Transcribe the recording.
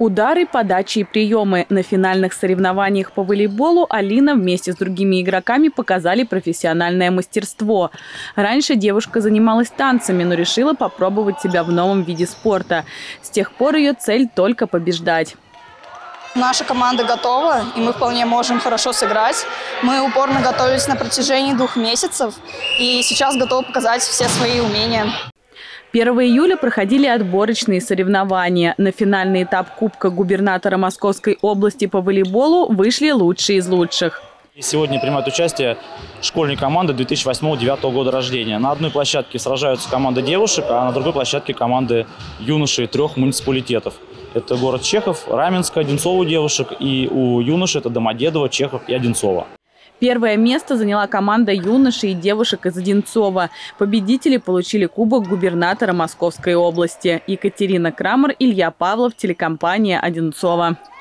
Удары, подачи и приемы. На финальных соревнованиях по волейболу Алина вместе с другими игроками показали профессиональное мастерство. Раньше девушка занималась танцами, но решила попробовать себя в новом виде спорта. С тех пор ее цель только побеждать. Наша команда готова, и мы вполне можем хорошо сыграть. Мы упорно готовились на протяжении 2 месяцев, и сейчас готовы показать все свои умения. 1 июля проходили отборочные соревнования. На финальный этап Кубка губернатора Московской области по волейболу вышли лучшие из лучших. Сегодня принимают участие школьные команды 2008-2009 года рождения. На одной площадке сражаются команды девушек, а на другой площадке команды юношей 3 муниципалитетов. Это город Чехов, Раменское, Одинцово у девушек, и у юношей это Домодедово, Чехов и Одинцово. Первое место заняла команда юношей и девушек из Одинцова. Победители получили Кубок губернатора Московской области. Екатерина Крамер, Илья Павлов, телекомпания «Одинцово».